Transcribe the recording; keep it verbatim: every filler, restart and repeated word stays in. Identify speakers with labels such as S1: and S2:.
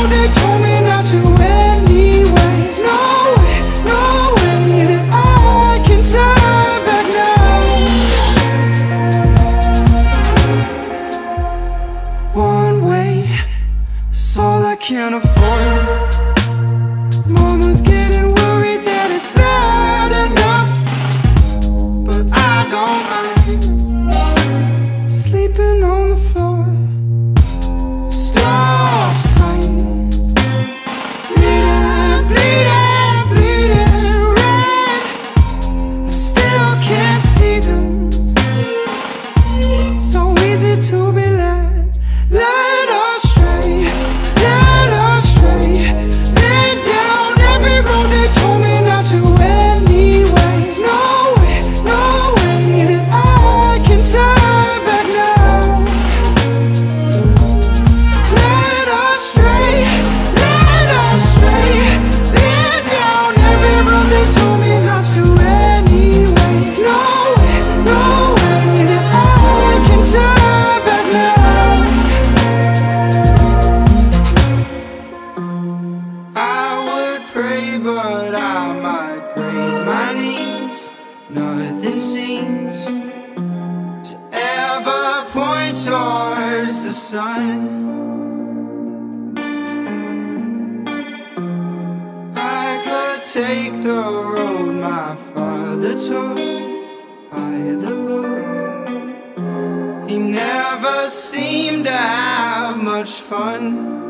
S1: road they told me not to anyway. No way, no way that I can turn back now. One way, it's all I can afford. Mama's getting worried that it's bad enough, but I don't mind sleeping on the floor. Stop sign, bleeding, bleeding, bleeding red. I still can't see them. So easy to be led, led astray, led astray. Led down every road they told me not to anyway. No way, no way that I can turn back now. Led astray, led astray. Led down every road they told me not to anyway. No way, no way that I can turn back now. I would pray, but I might graze my knees. Nothing seems to ever point towards the sun. I could take the road my father took by the book. He never seemed to have much fun.